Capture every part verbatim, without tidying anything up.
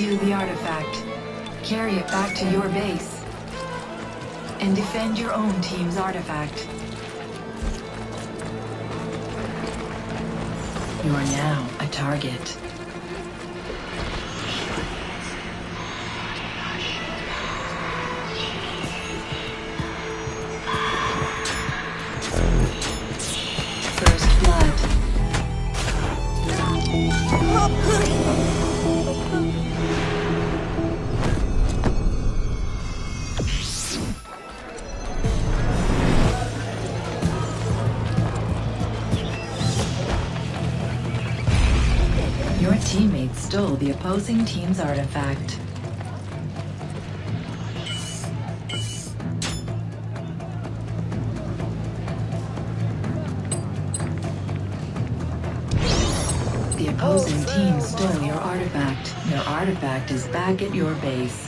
Steal the artifact. Carry it back to your base. And defend your own team's artifact. You are now a target. First blood. Your teammates stole the opposing team's artifact. The opposing team stole your artifact. Your artifact is back at your base.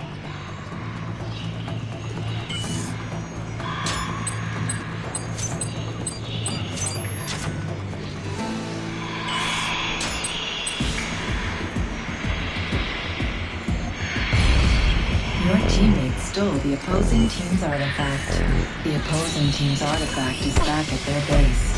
Your teammates stole the opposing team's artifact. The opposing team's artifact is back at their base.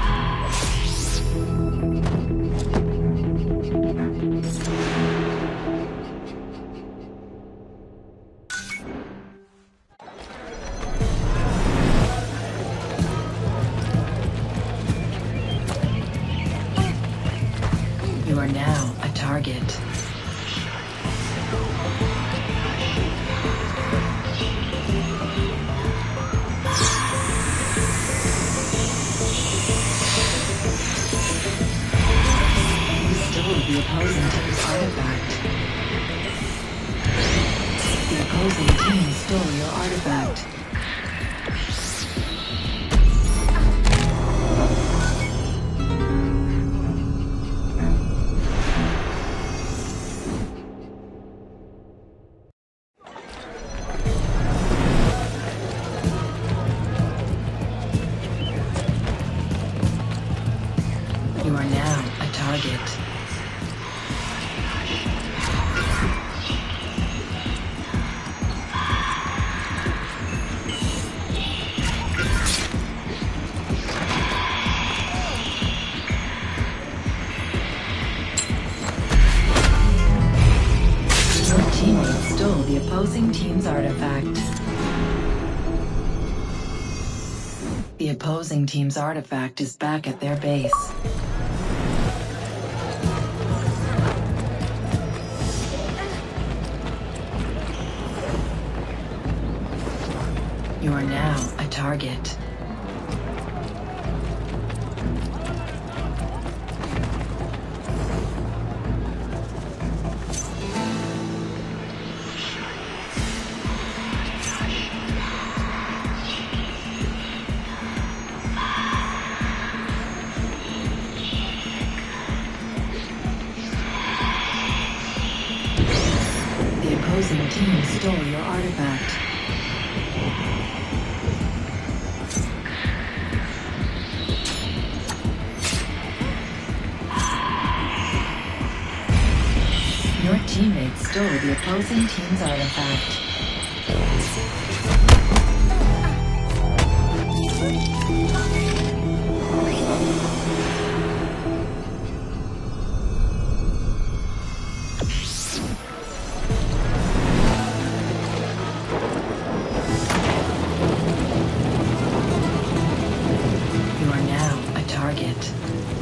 You are now a target. The opposing team's artifact. The opposing team stole your artifact. You are now a target. Stole the opposing team's artifact. The opposing team's artifact is back at their base. You are now a target. The opposing team stole your artifact. Your teammates stole the opposing team's artifact. You are now a target.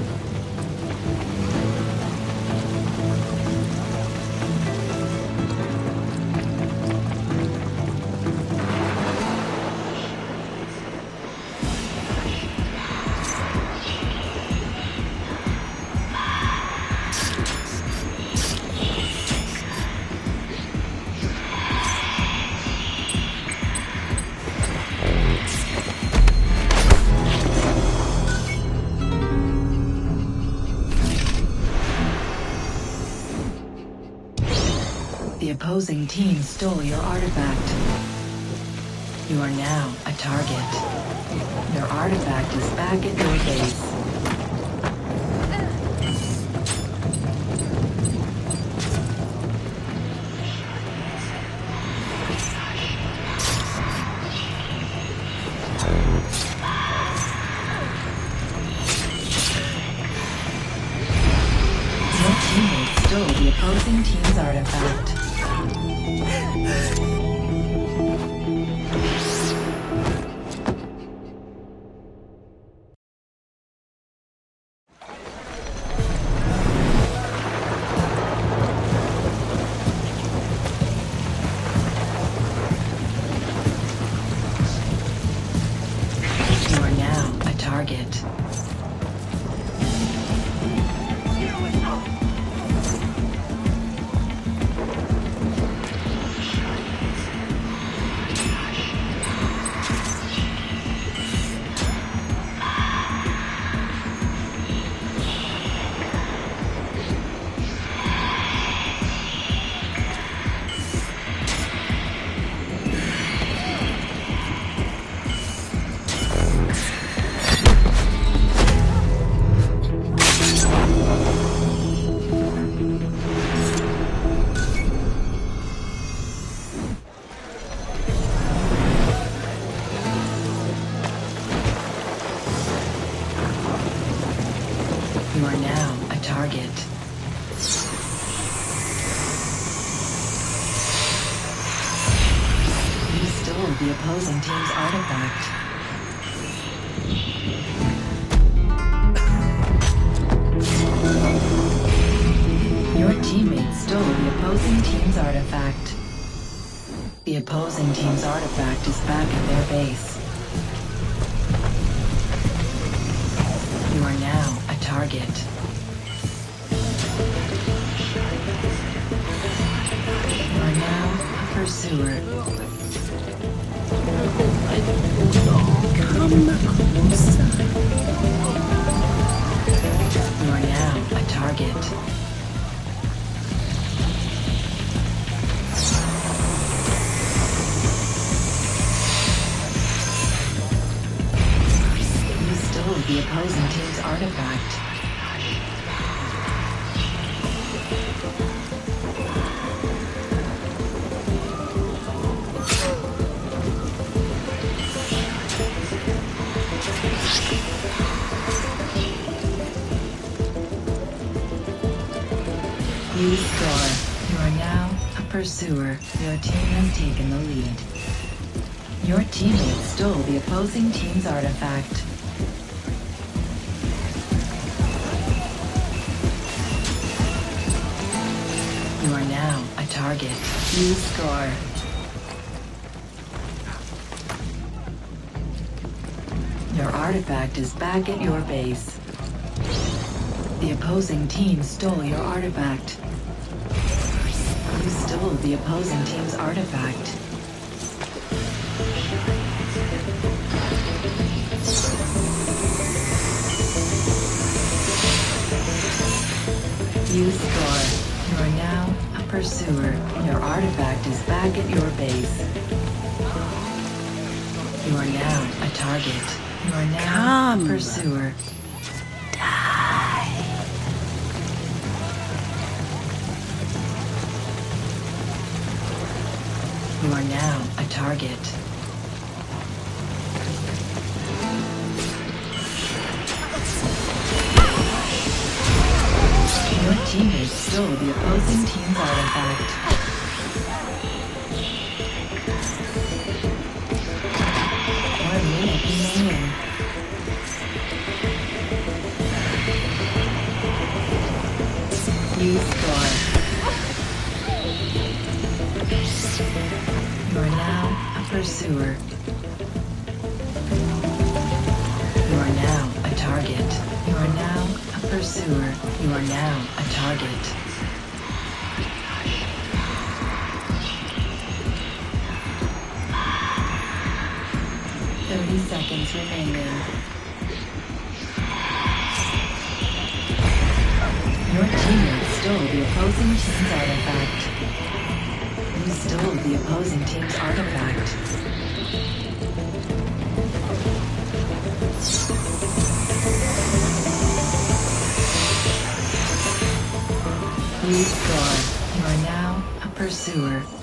The opposing team stole your artifact. You are now a target. Your artifact is back at your base. opposing team's artifact. Your teammates stole the opposing team's artifact. The opposing team's artifact is back at their base. You are now a target. You are now a pursuer. You are now a target. The opposing team's artifact. You score. You are now a pursuer. Your team has taken the lead. Your teammates stole the opposing team's artifact. You are now a target. You score. Your artifact is back at your base. The opposing team stole your artifact. You stole the opposing team's artifact. You score. You are now a pursuer. Your artifact is back at your base. You are now a target. You are now Come. a pursuer. Die. You are now a target. Your teammates stole the opposing team's artifact. One minute remaining. You score. You are now a pursuer. You are now a target. You are now a pursuer. You are now a target. Thirty seconds remaining. Your teammates stole the opposing team's artifact. You stole the opposing team's artifact. You score. You are now a pursuer.